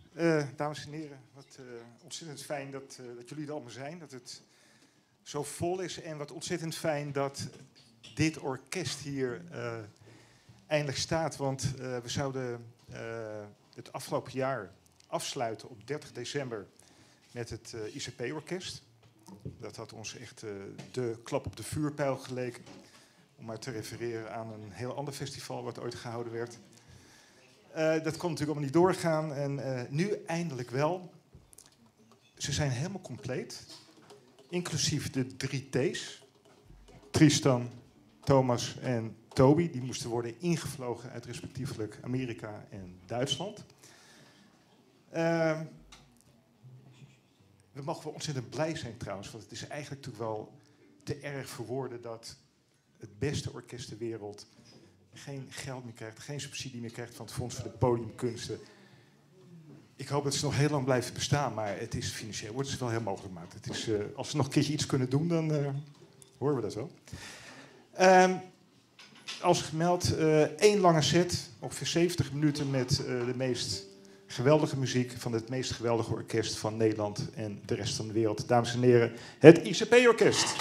Dames en heren, wat ontzettend fijn dat jullie er allemaal zijn. Dat het zo vol is. En wat ontzettend fijn dat dit orkest hier eindelijk staat. Want we zouden het afgelopen jaar afsluiten op 30 december met het ICP-orkest. Dat had ons echt de klap op de vuurpijl geleken. Om maar te refereren aan een heel ander festival wat ooit gehouden werd. Dat kon natuurlijk allemaal niet doorgaan. En nu eindelijk wel. Ze zijn helemaal compleet. Inclusief de 3 T's. Tristan, Thomas en Toby. Die moesten worden ingevlogen uit respectievelijk Amerika en Duitsland. We mogen wel ontzettend blij zijn trouwens. Want het is eigenlijk natuurlijk wel te erg voor woorden dat het beste orkest ter wereld geen geld meer krijgt, geen subsidie meer krijgt van het Fonds voor de Podiumkunsten. Ik hoop dat ze nog heel lang blijven bestaan, maar het is financieel wordt het wel heel mogelijk gemaakt. Het is, als ze nog een keertje iets kunnen doen, dan horen we dat wel. Als gemeld, 1 lange set, ongeveer 70 minuten met de meest geweldige muziek van het meest geweldige orkest van Nederland en de rest van de wereld. Dames en heren, het ICP-orkest.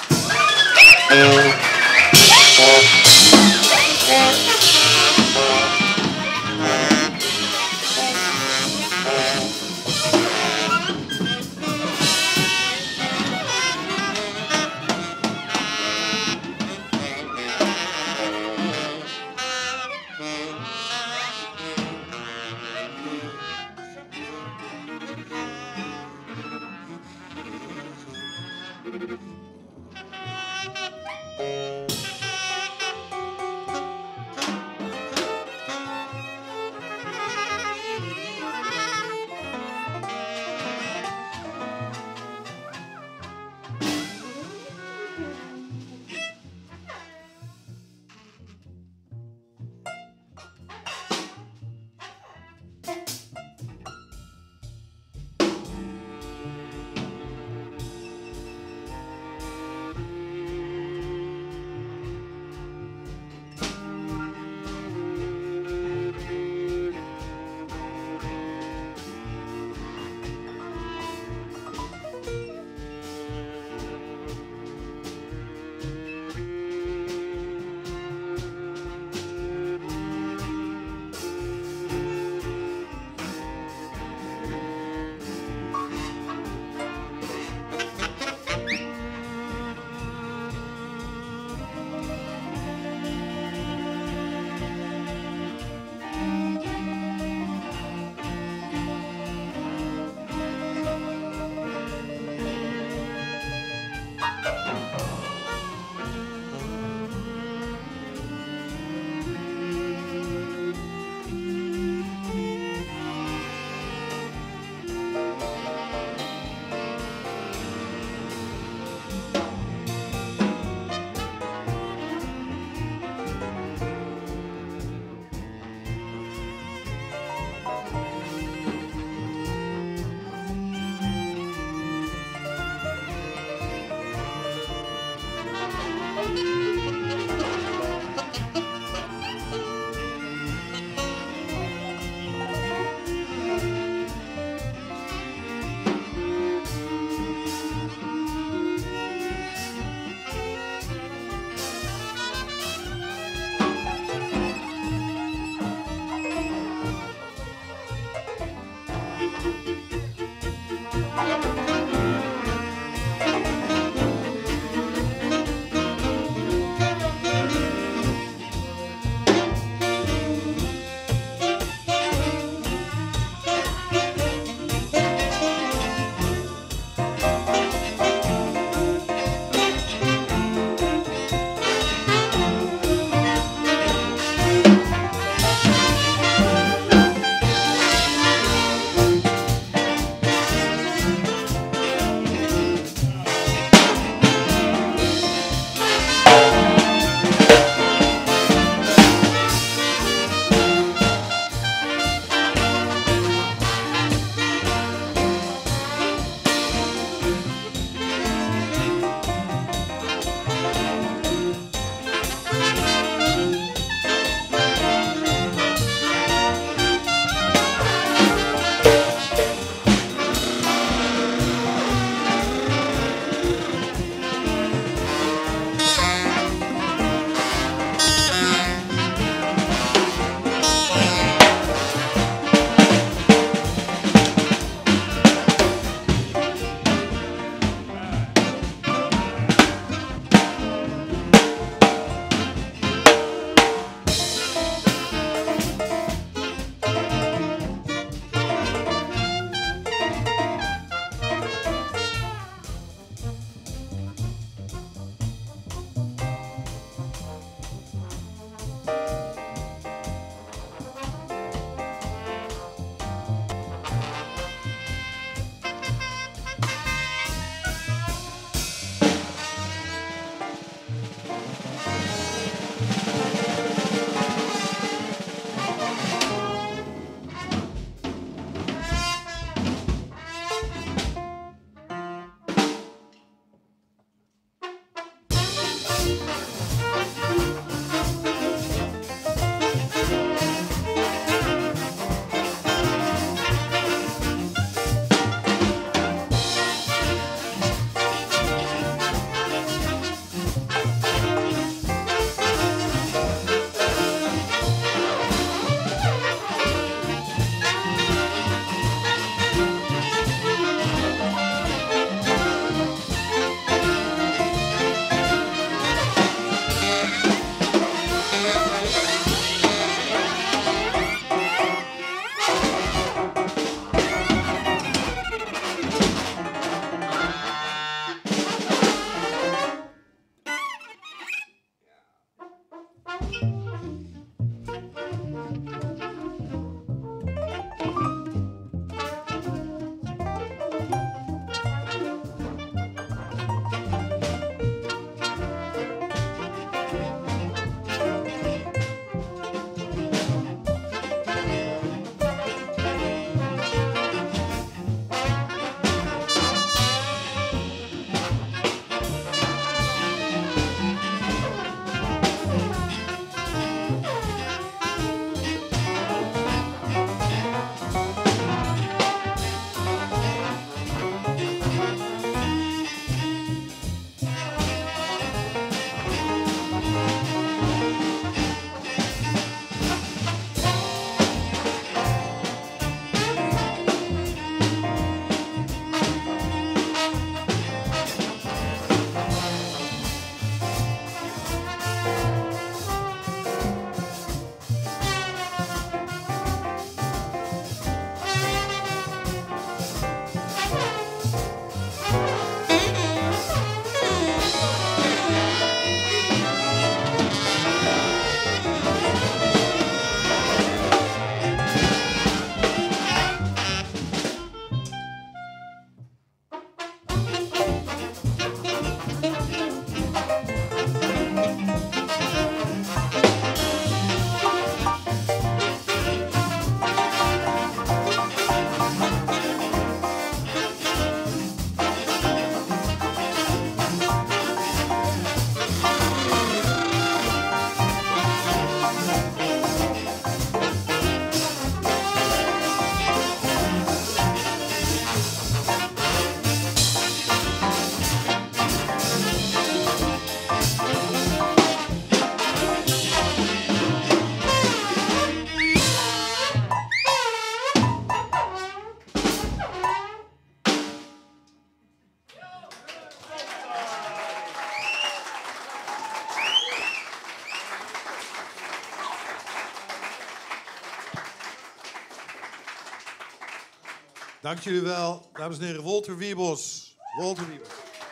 Dank jullie wel, dames en heren. Walter Wiebos. Walter Wiebos.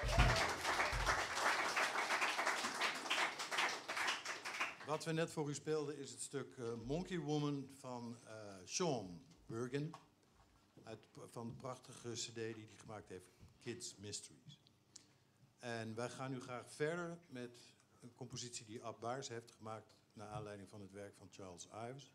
Wat we net voor u speelden is het stuk Monkey Woman van Sean Bergen. Van de prachtige cd die hij gemaakt heeft, Kids Mysteries. En wij gaan nu graag verder met een compositie die Ab Baars heeft gemaakt naar aanleiding van het werk van Charles Ives.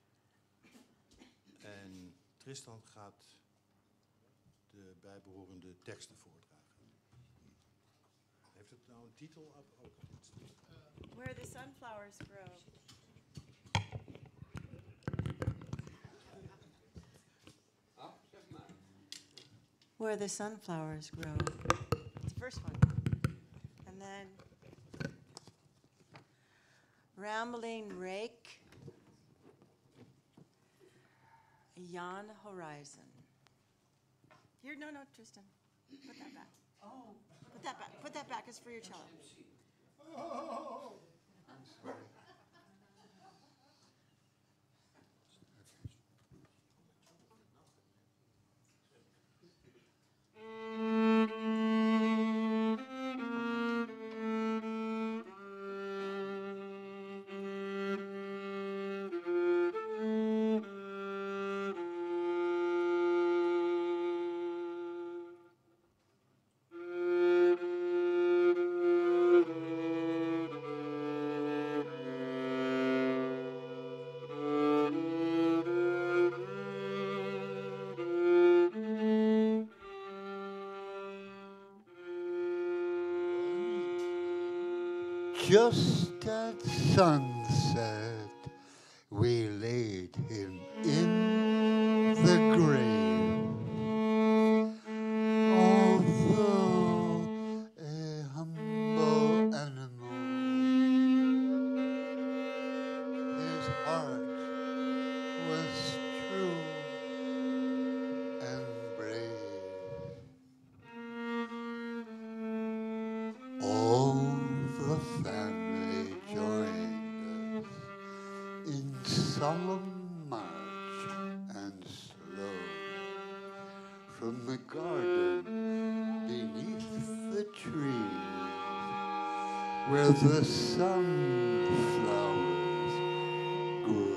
En Tristan gaat de bijbehorende teksten voordragen. Heeft het nou een titel? Ook Where the sunflowers grow. Where the sunflowers grow. It's the first one. And then Rambling Rake, Yon Horizon. Here, no, Tristan. Put that back. Oh. Put that back. Put that back. It's for your cello. Oh. I'm sorry. Just at sunset, we laid him in the grave. Although a humble animal, his heart was true and brave. All the family joined us in solemn march and slow from the garden beneath the trees where the sunflowers grow.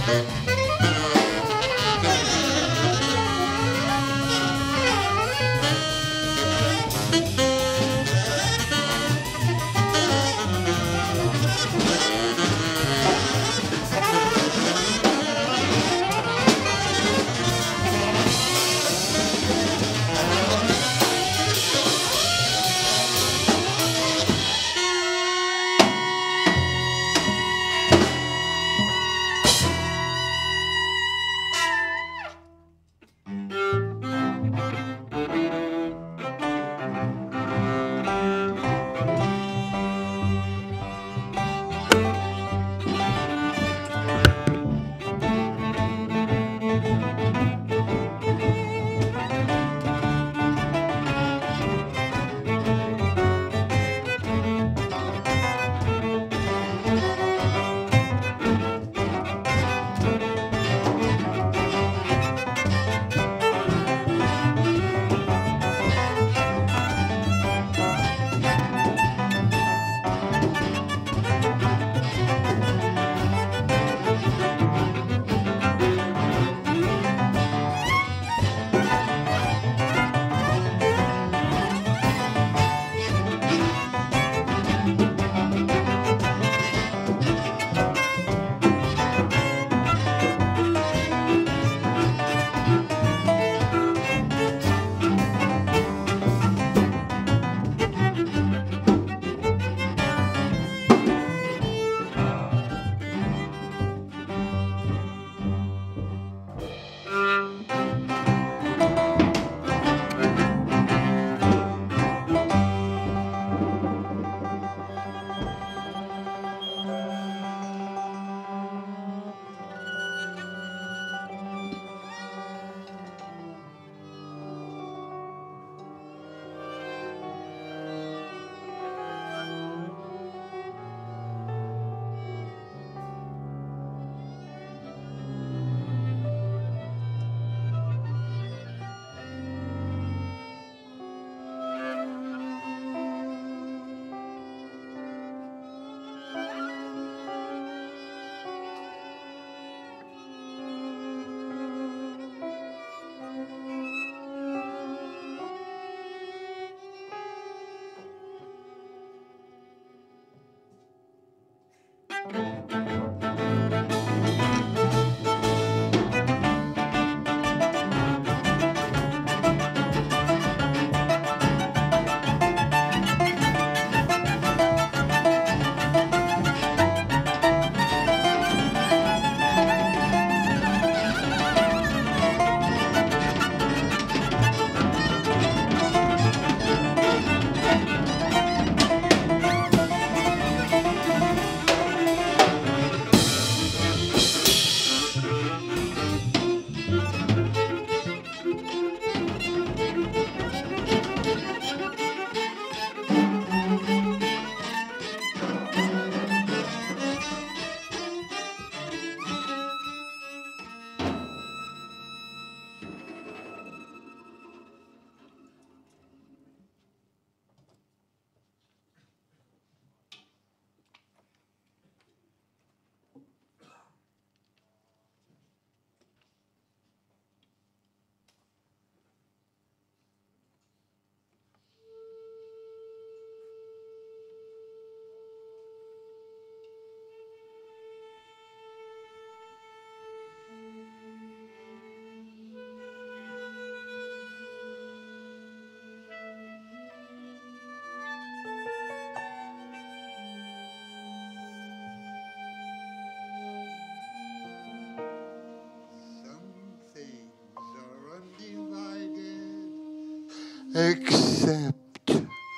Except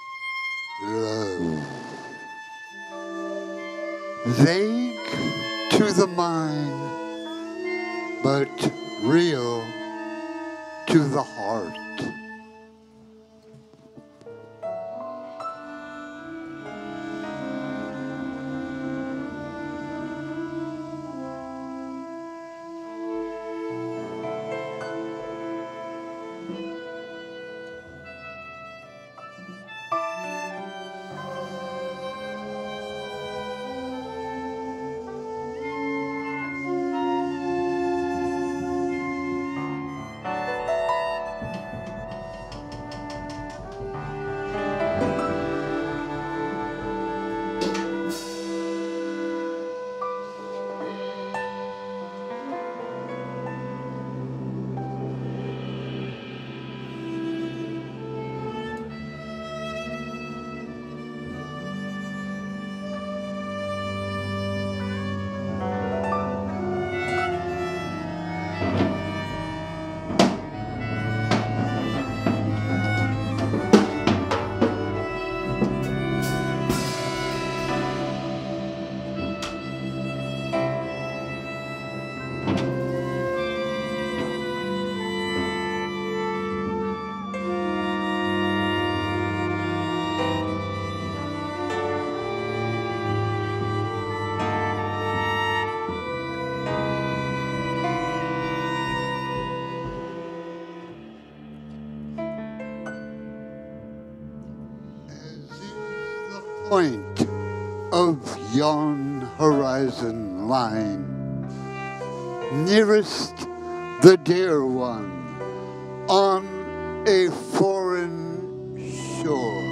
love. Vague to the mind, but real to the heart. point of yon horizon line, nearest the dear one on a foreign shore.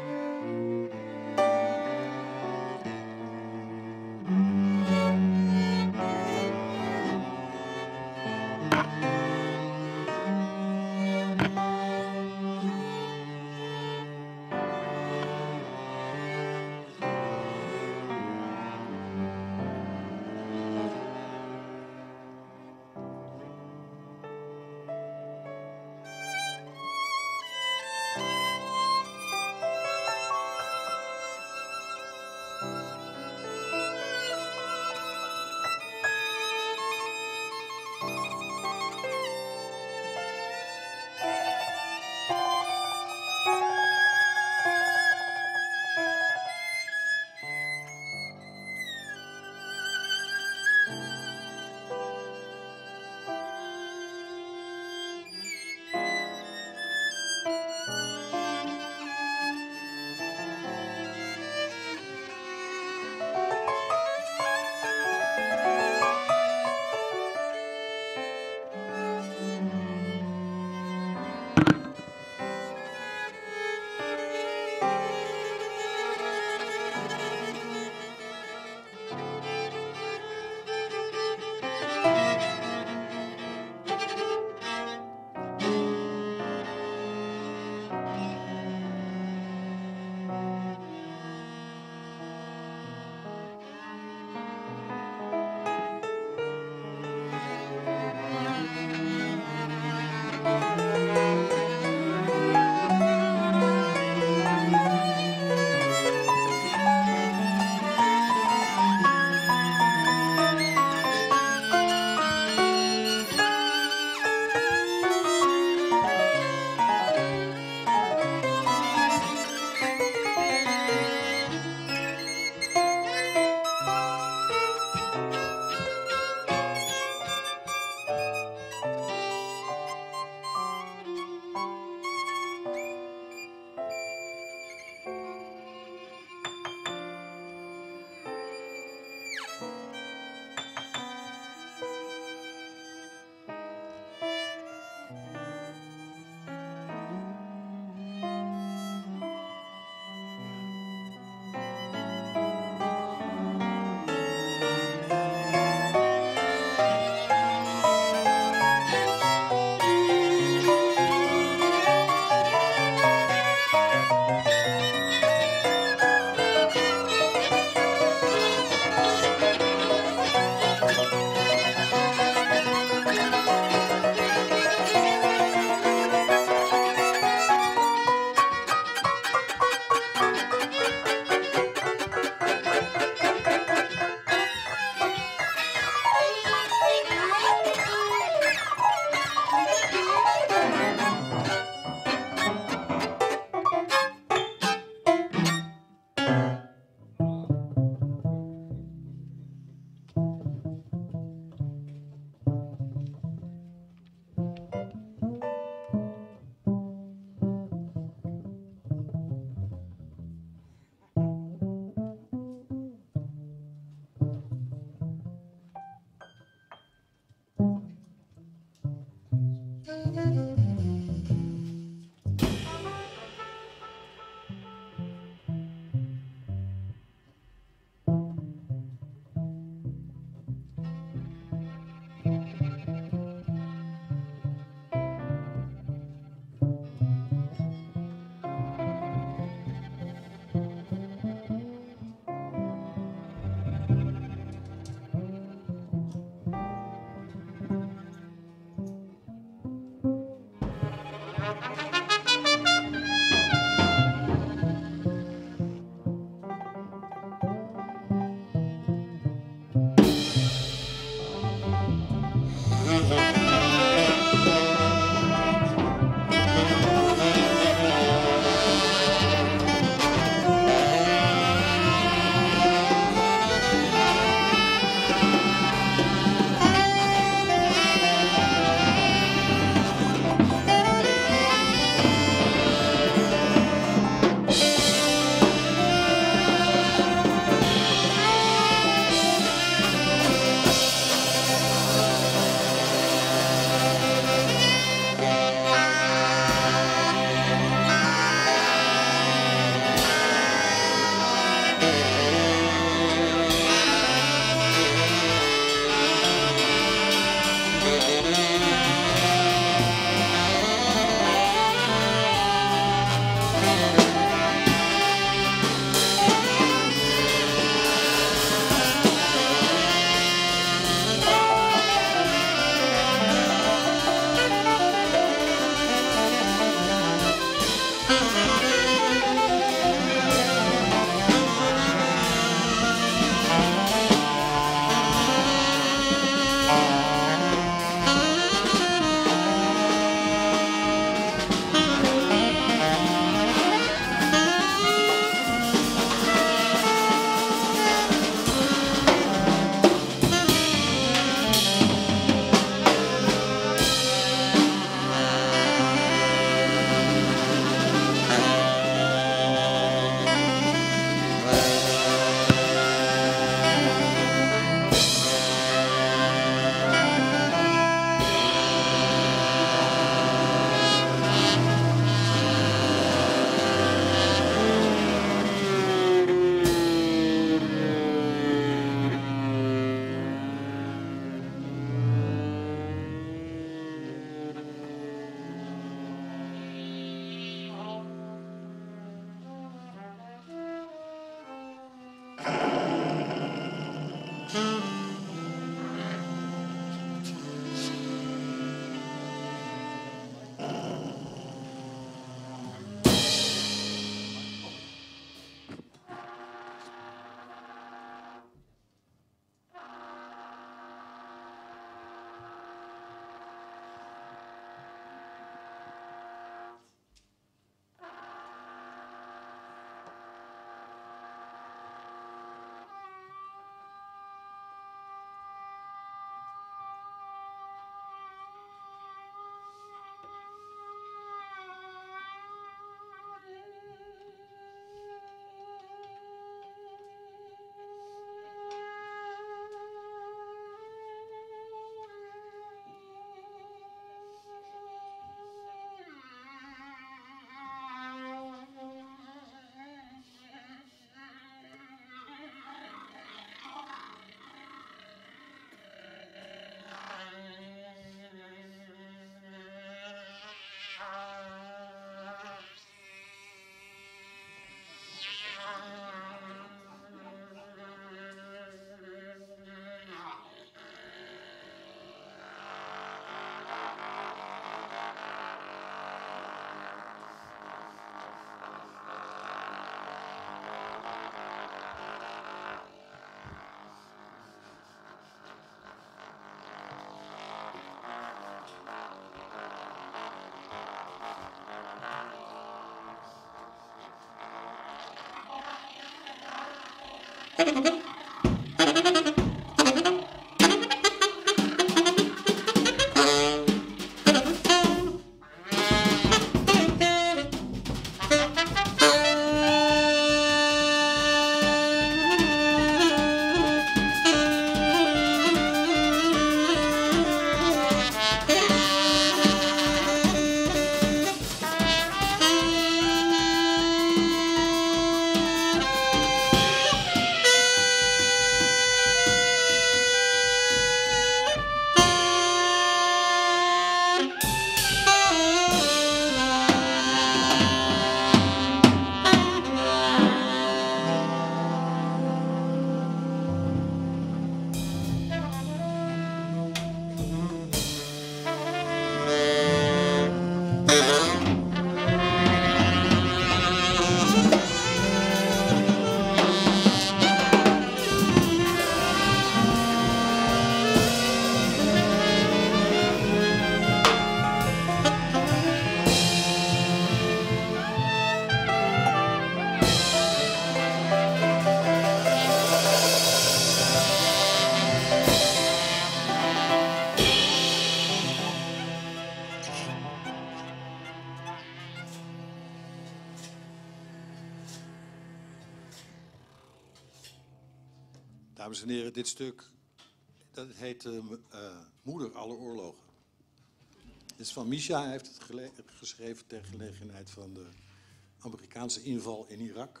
Dames en heren, dit stuk dat heet Moeder aller oorlogen. Het is van Misha. Hij heeft het geschreven ter gelegenheid van de Amerikaanse inval in Irak.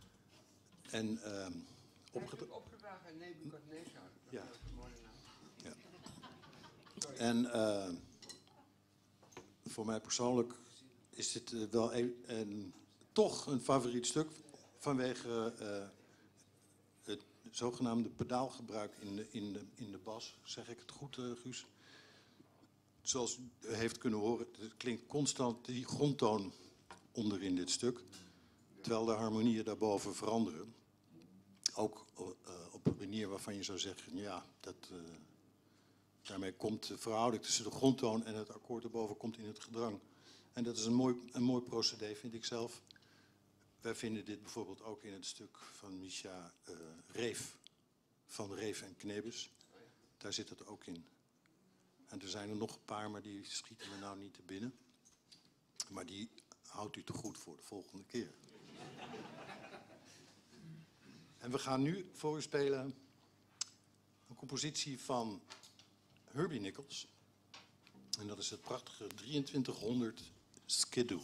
En opgedragen aan Nebukadnezar. Ja. Dat is een mooie naam. Ja. En voor mij persoonlijk is dit wel toch een favoriet stuk vanwege het zogenaamde pedaalgebruik in de bas. Zeg ik het goed, Guus? Zoals u heeft kunnen horen, het klinkt constant die grondtoon onderin dit stuk, terwijl de harmonieën daarboven veranderen. Ook op een manier waarvan je zou zeggen, ja, daarmee komt de verhouding tussen de grondtoon en het akkoord erboven komt in het gedrang. En dat is een mooi procedé, vind ik zelf. Wij vinden dit bijvoorbeeld ook in het stuk van Misha Reef, van Reef en Knebus. Daar zit het ook in. En er zijn er nog een paar, maar die schieten me nou niet te binnen. Maar die houdt u te goed voor de volgende keer. En we gaan nu voor u spelen een compositie van Herbie Nichols. En dat is het prachtige 2300 Skidoo.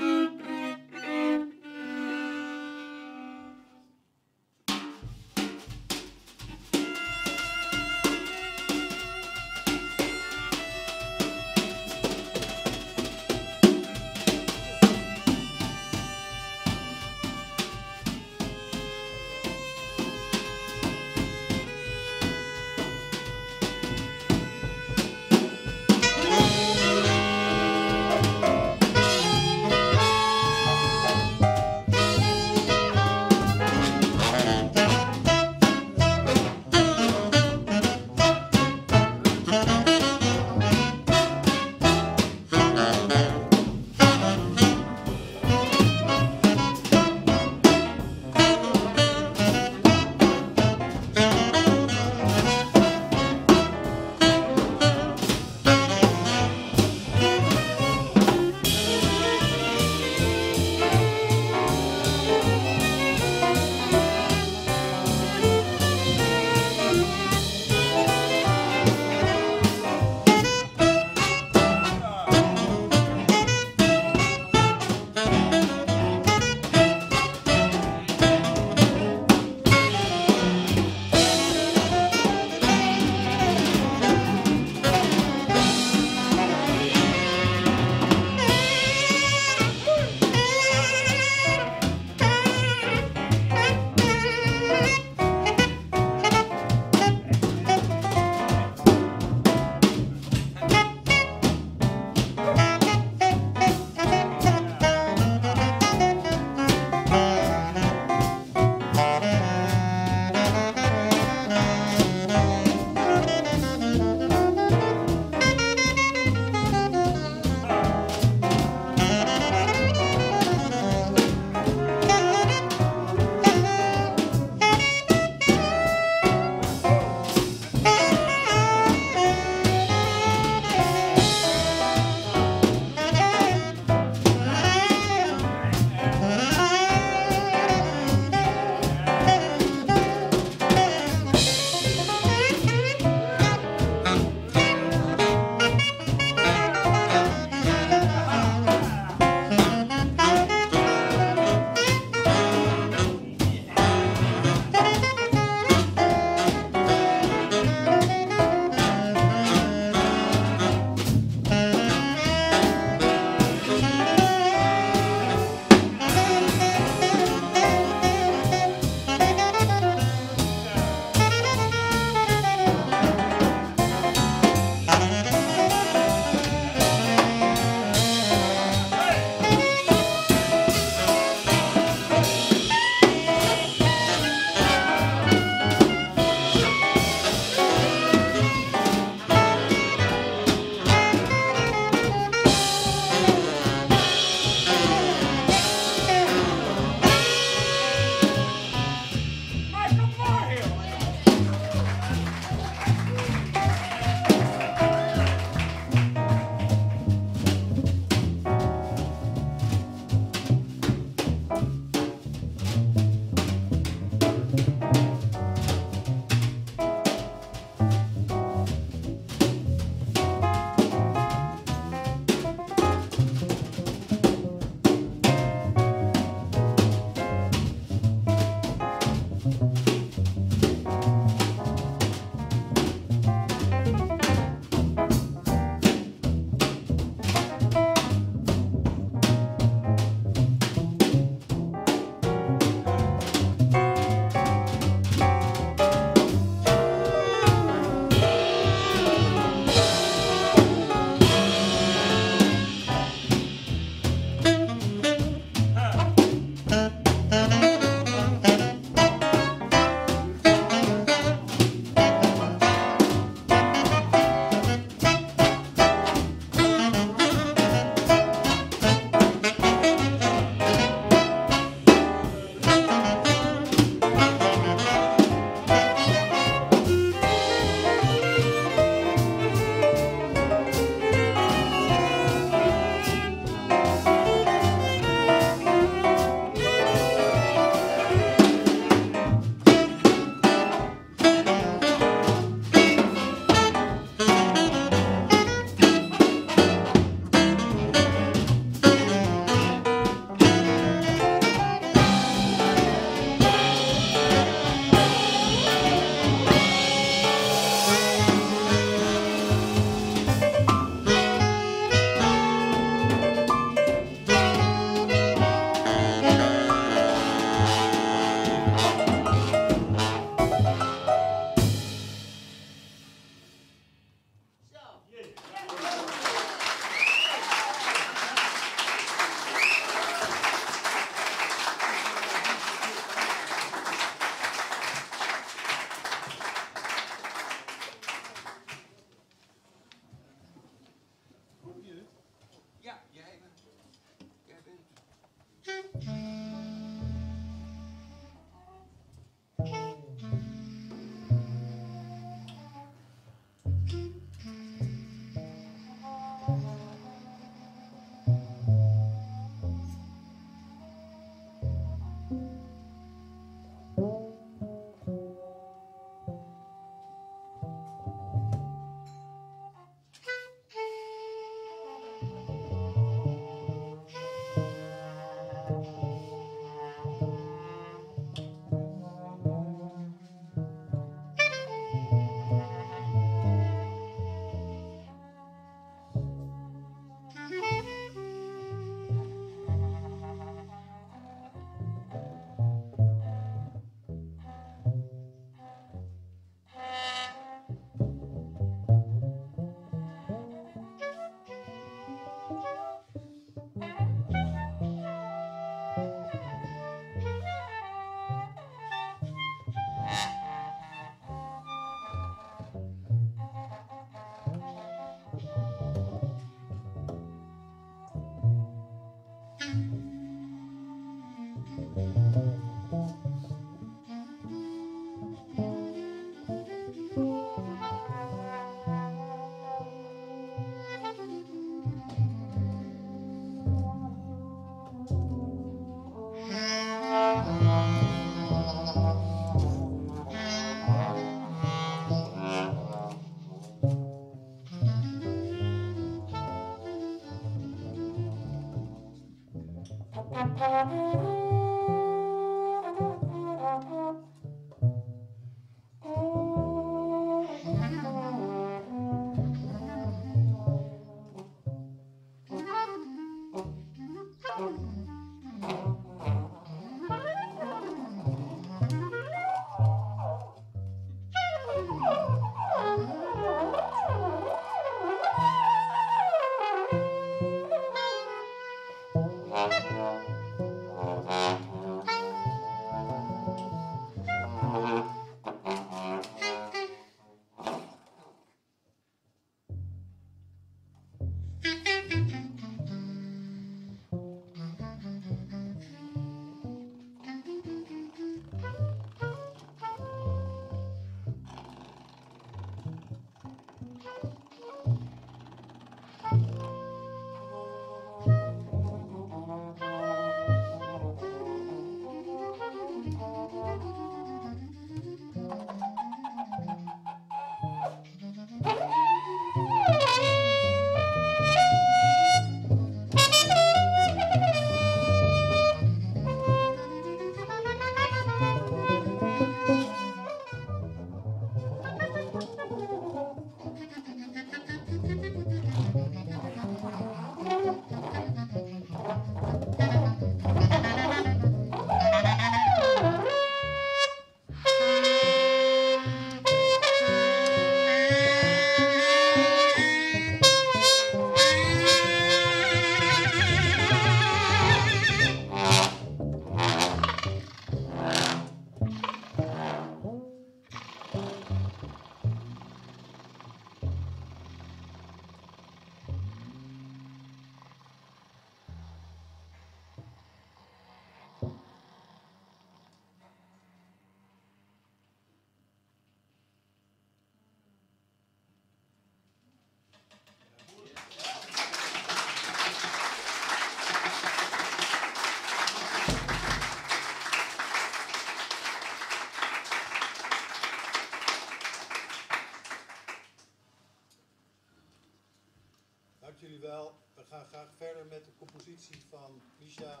Dank jullie wel. We gaan graag verder met de compositie van Misha.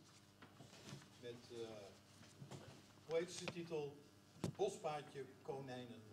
Met, hoe heet de titel? Bospaadje Konijnenhol.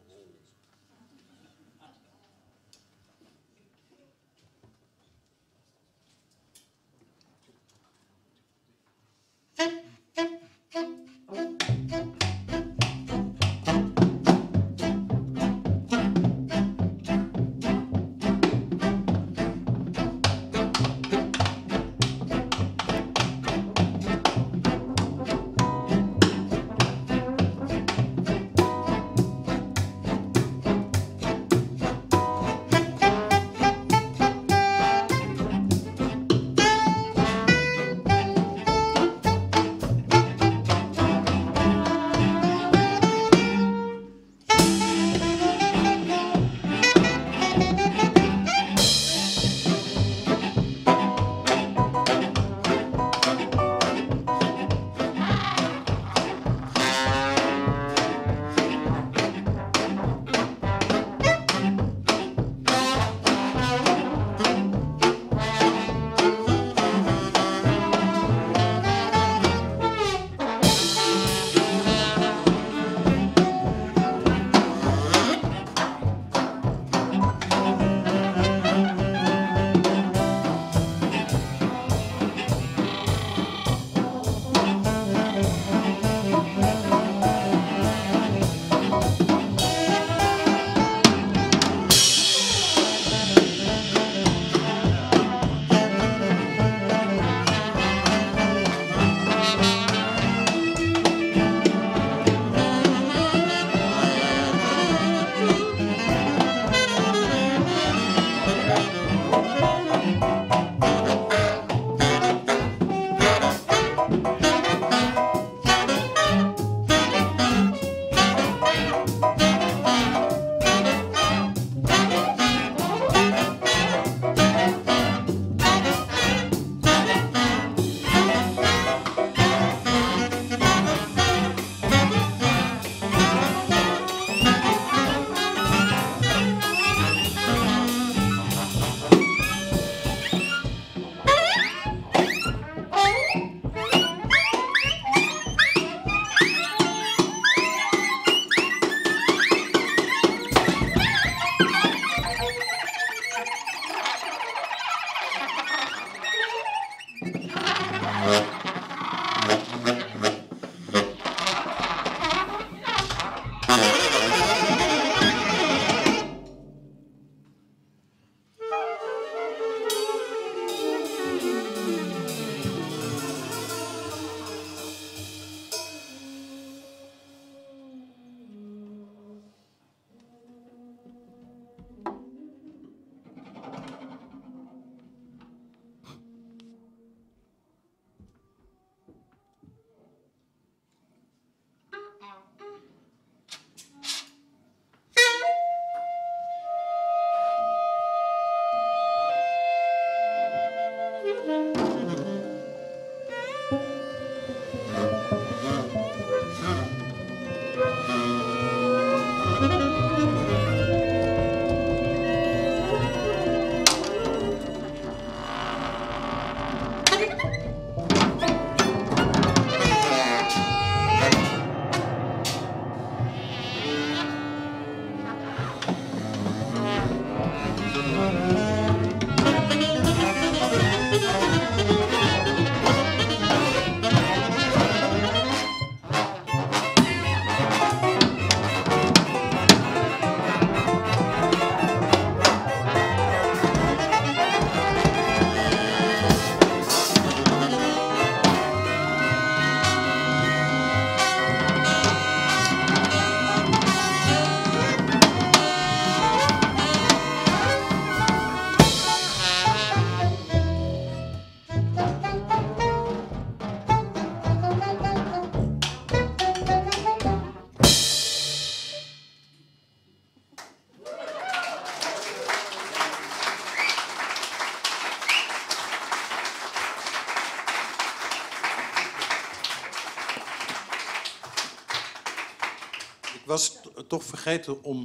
Ik was toch vergeten om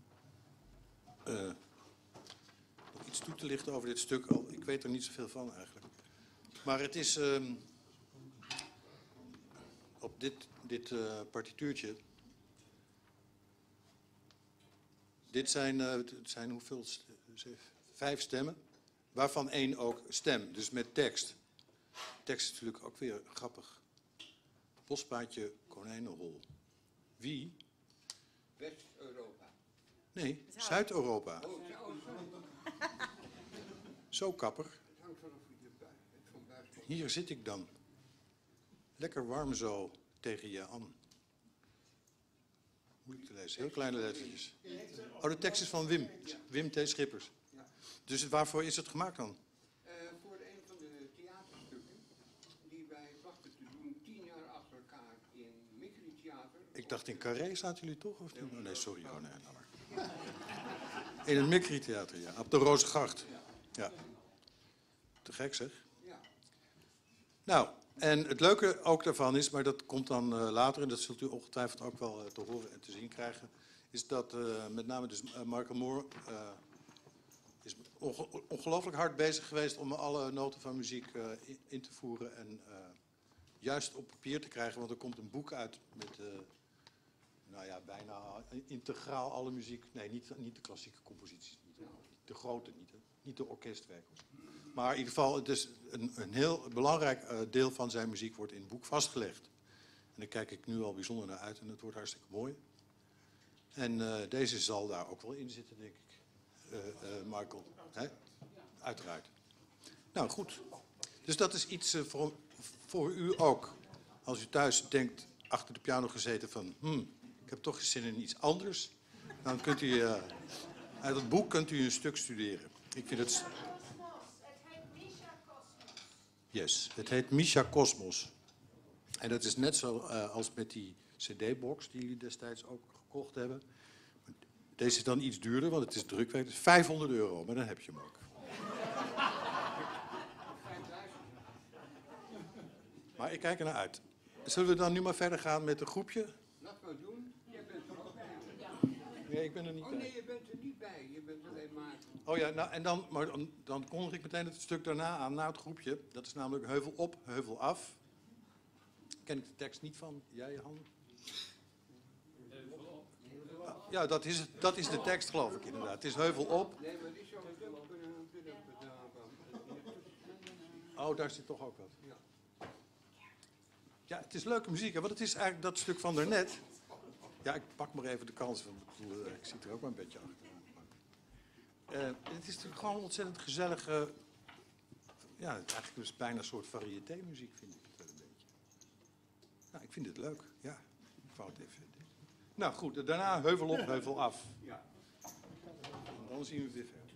nog iets toe te lichten over dit stuk. Ik weet er niet zoveel van eigenlijk. Maar het is op dit partituurtje. Dit zijn hoeveel? 5 stemmen, waarvan 1 ook stem, dus met tekst. Tekst is natuurlijk ook weer grappig. Bospaadje Konijnenhol. Wie? West-Europa. Nee, Zuid-Europa. Oh, Zo kapper. het hangt vanaf wie je van buiten komt. Hier zit ik dan. Lekker warm zo tegen je aan. Moeilijk te lezen, heel kleine lettertjes. Oh, de tekst is van Wim T. Schippers. Dus waarvoor is het gemaakt dan? Voor een van de theaterstukken die wij plachten te doen 10 jaar achter elkaar in Mikri Theater. Ik dacht in Carré zaten jullie toch? Of niet? Oh, nee, sorry. Oh, nee, nou maar. In het Mikri Theater, ja. Op de Rozengracht. Ja. Te gek zeg. Ja. Nou, en het leuke ook daarvan is, maar dat komt dan later, en dat zult u ongetwijfeld ook wel te horen en te zien krijgen, is dat met name dus Michael Moore is ongelooflijk hard bezig geweest om alle noten van muziek in te voeren en juist op papier te krijgen, want er komt een boek uit met nou ja, bijna integraal alle muziek. Nee, niet de klassieke composities, niet de grote, niet de orkestwerken. Maar in ieder geval, het is een heel belangrijk deel van zijn muziek wordt in het boek vastgelegd. En daar kijk ik nu al bijzonder naar uit en het wordt hartstikke mooi. En deze zal daar ook wel in zitten, denk ik, Michael. Hè? Uiteraard. Nou, goed. Dus dat is iets voor u ook. Als u thuis denkt, achter de piano gezeten van... ik heb toch zin in iets anders. Dan kunt u uit het boek kunt u een stuk studeren. Ik vind het... Yes, het heet Misha Cosmos. En dat is net zo als met die cd-box die jullie destijds ook gekocht hebben. Deze is dan iets duurder, want het is drukwerk. Het is €500, maar dan heb je hem ook. Maar ik kijk er naar uit. Zullen we dan nu maar verder gaan met een groepje? Laat maar doen. Jij bent er ook bij. Nee, ik ben er niet Oh bij. nee, je bent er niet bij. Je bent alleen maar... Oh ja, nou, en dan kondig ik meteen het stuk daarna aan, na het groepje. Dat is namelijk heuvel op, heuvel af. Ken ik de tekst niet van. Jij, Han? Ja, dat is de tekst, geloof ik inderdaad. Het is heuvel op. Nee, maar die is zo... Oh, daar zit toch ook wat. Ja, het is leuke muziek, hè? Want het is eigenlijk dat stuk van daarnet. Ja, ik pak maar even de kans, want ik zit er ook maar een beetje achter. Het is natuurlijk gewoon ontzettend gezellig. Ja, het is eigenlijk dus bijna een soort variété-muziek, vind ik het wel een beetje. Nou, ik vind het leuk, ja. Ik wou het even. Nou goed, daarna heuvel op, heuvel af. Ja. En dan zien we weer verder.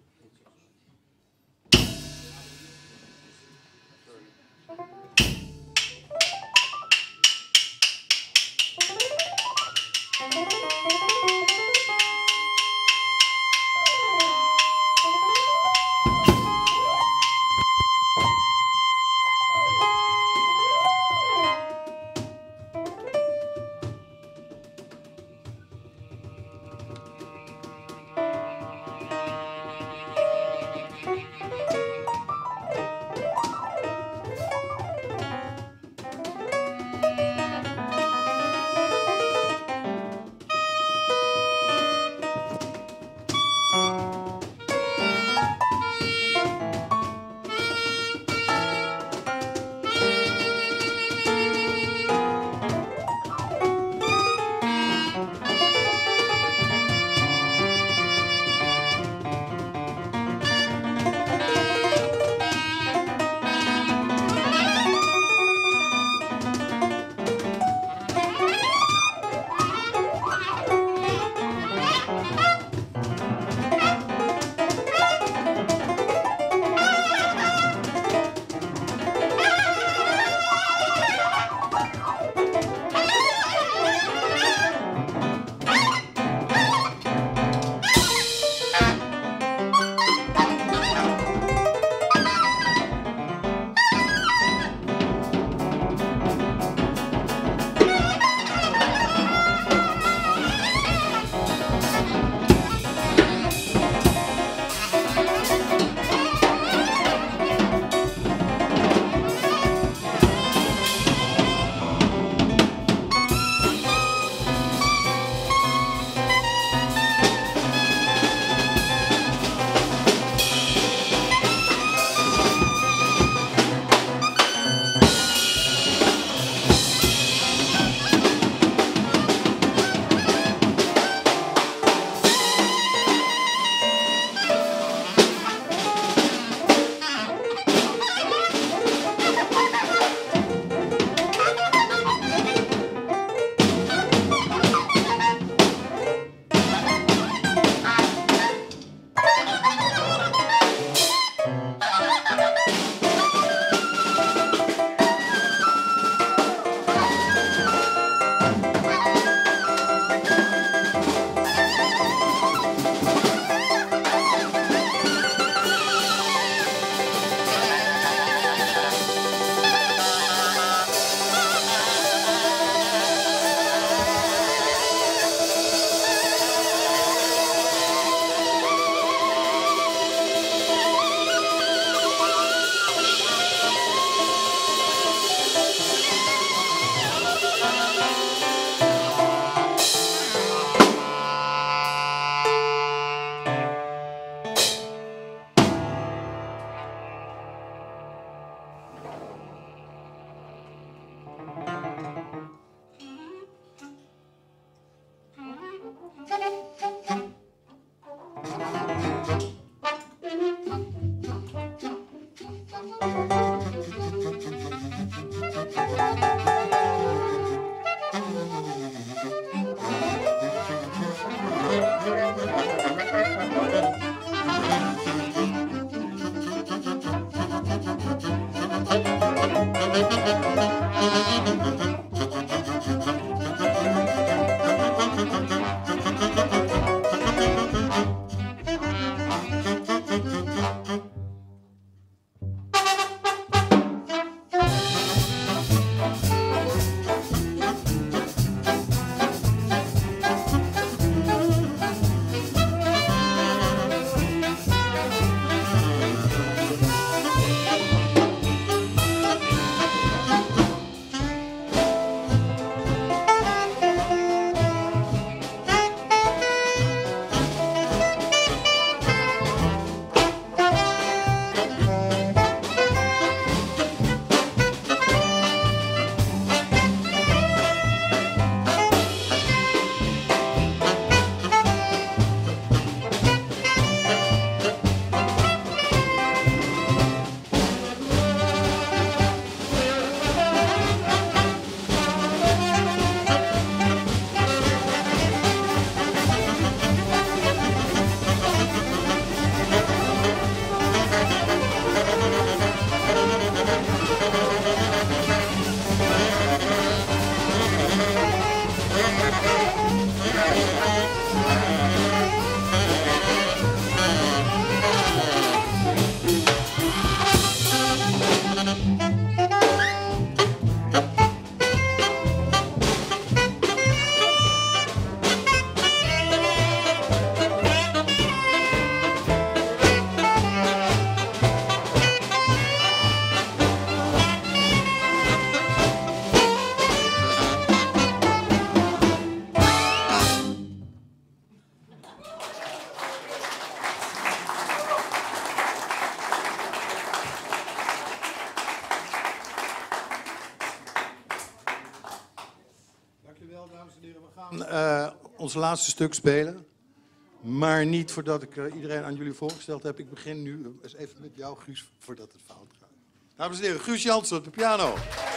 Dankjewel, dames en heren. We gaan ons laatste stuk spelen. Maar niet voordat ik iedereen aan jullie voorgesteld heb. Ik begin nu eens even met jou, Guus, voordat het fout gaat. Dames en heren, Guus Jansen op de piano.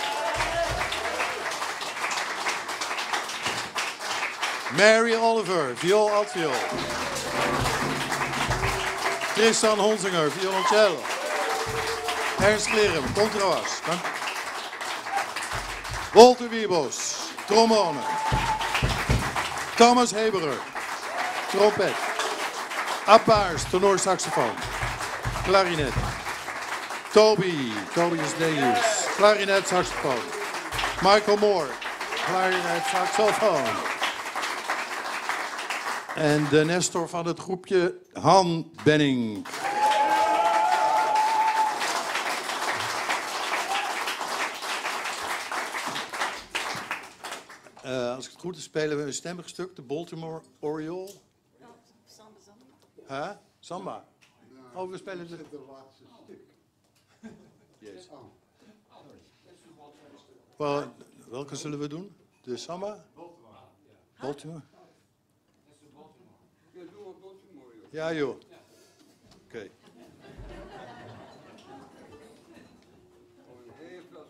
Mary Oliver, viool, altviool. Tristan Honsinger, violoncello. Ernst Klerem, contrabas. Walter Wiebos, trombone. Thomas Heberer, trompet. Appaars, tenorsaxofoon. Klarinet. Tobias Delius, klarinet, saxofoon. Michael Moore, klarinet, saxofoon. En de Nestor van het groepje, Han Benning. Als ik het goed is, spelen we een stemmig stuk, de Baltimore Oriole. Samba. Huh? Samba. Oh, we spelen de... Het laatste stuk. Yes. Wel, welke zullen we doen? De Samba? Baltimore. Ja, doe maar Baltimore, joh. Ja, joh. Oké. Gewoon heel veel.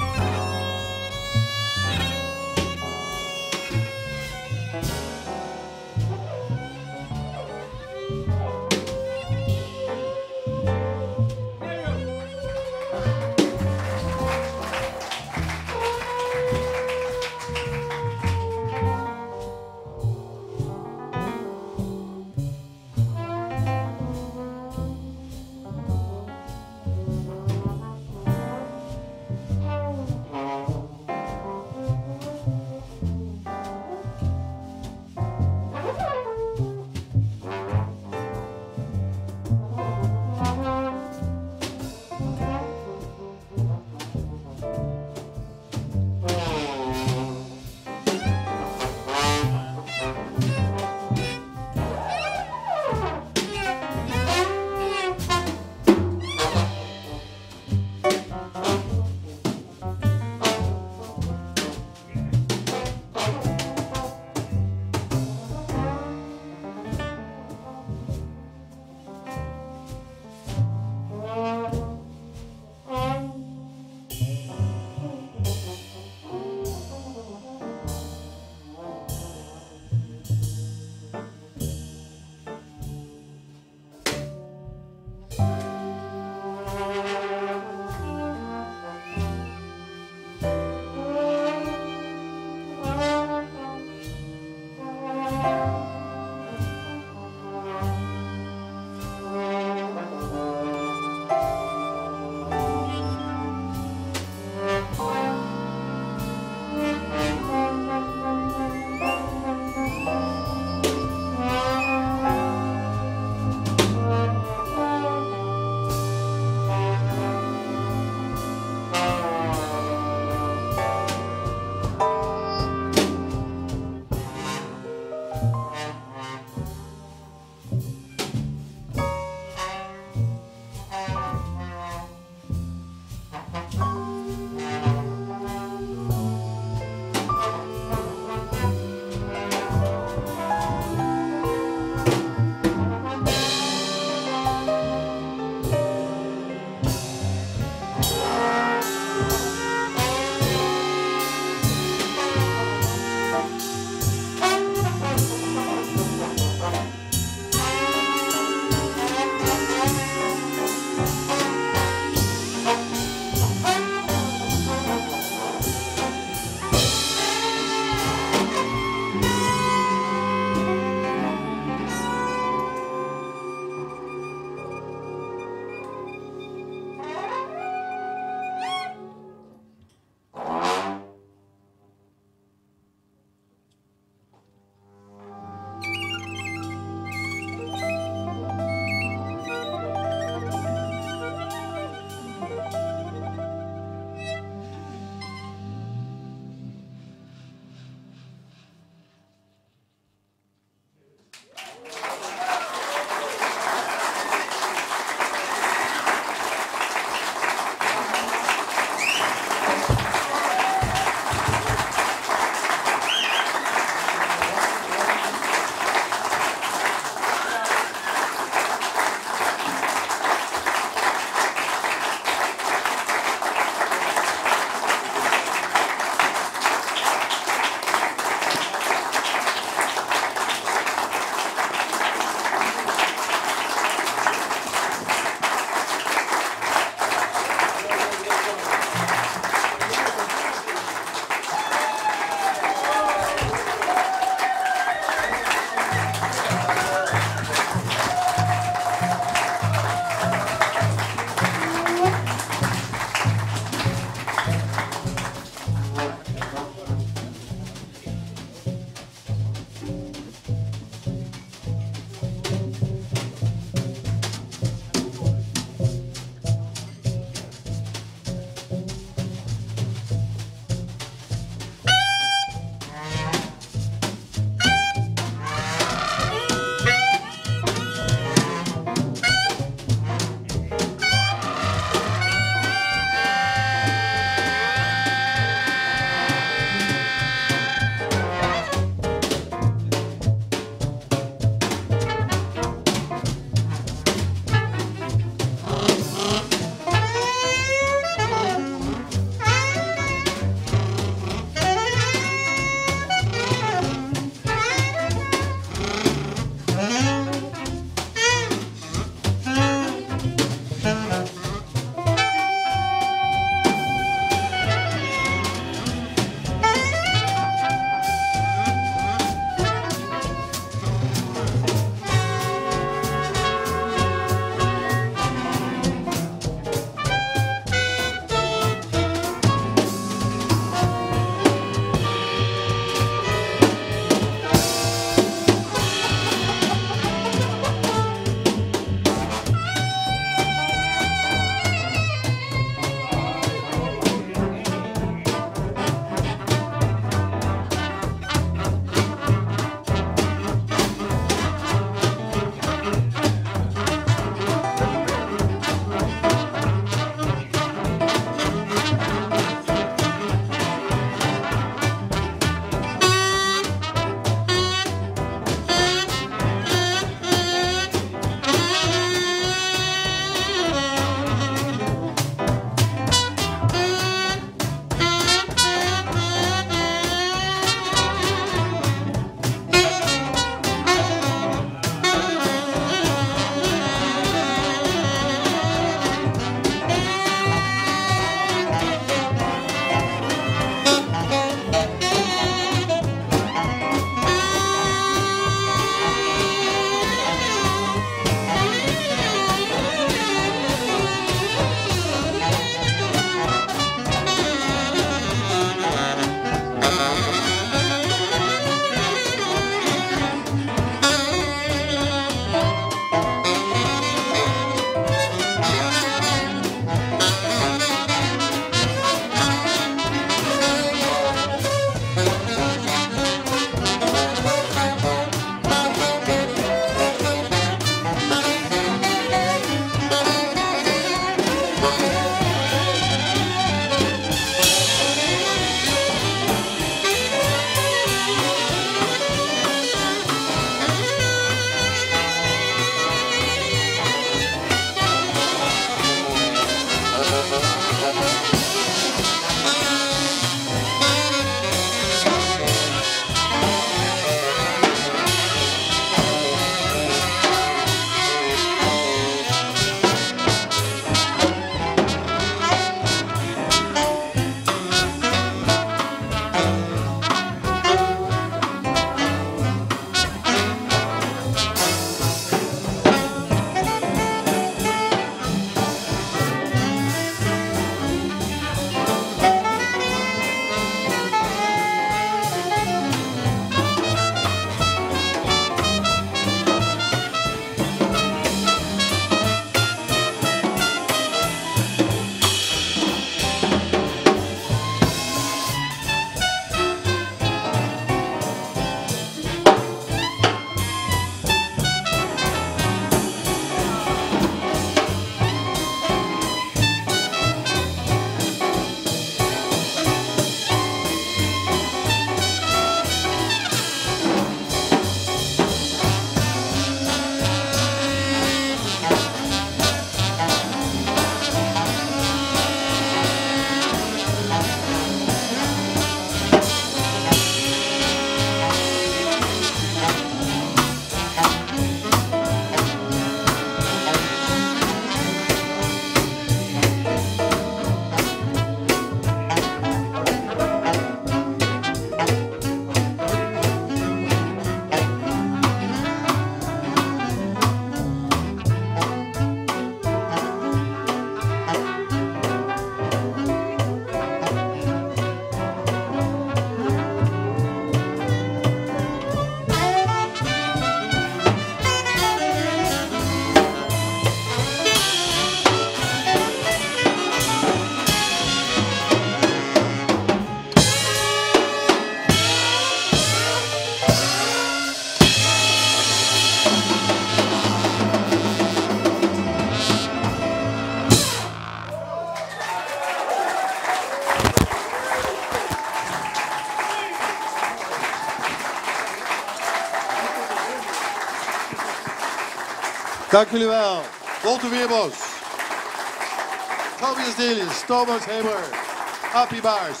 Dank jullie wel. Walter Weerbos. Tobias Delius. Thomas Haber. Appie Baars.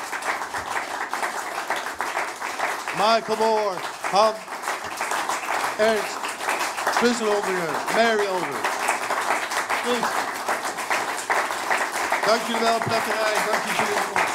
Michael Moore. Han. Ernst. Tristan Oldinger. Mary Older. Dank jullie wel, prettige reis. Dank jullie wel.